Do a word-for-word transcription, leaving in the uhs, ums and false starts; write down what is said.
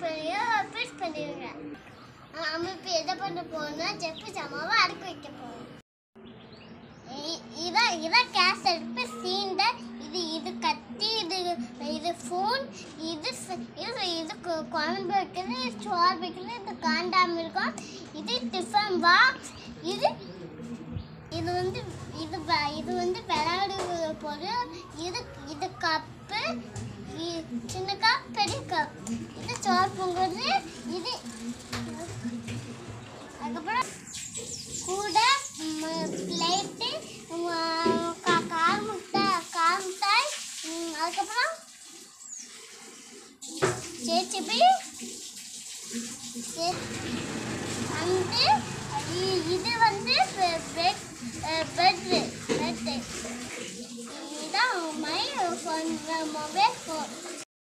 பண்ணி பீஸ் பண்ணிடுறேன். நம்ம இப்போ எதை பண்ண போறோம்னா செப்பு சாமாவை அடுக்க வைக்க போறோம். இதான் இதான் கேஸ் அடுப்பு சீண்டை. இது இது கத்தி, இது இது ஃபோன், இது இது இது குழம்பு வைக்கிறது, சோறு வைக்கிறது, இது காண்டாம இருக்கும். இது டிஃபன் பாக்ஸ். இது இது வந்து இது இது வந்து விளையாடுற பொருள். இது இது கப்பு, சின்ன கப், பெரிய கப். இது சோறு பொங்குறது. இது அதுக்கப்புறம் கூட பிளேட்டு, கார முட்டை கார முட்டாய், அதுக்கப்புறம் சேச்சிபி வந்து இது வந்து பெட் பெட்டு பெட்டு. இதுதான் மை மொபைல் ஃபோன்.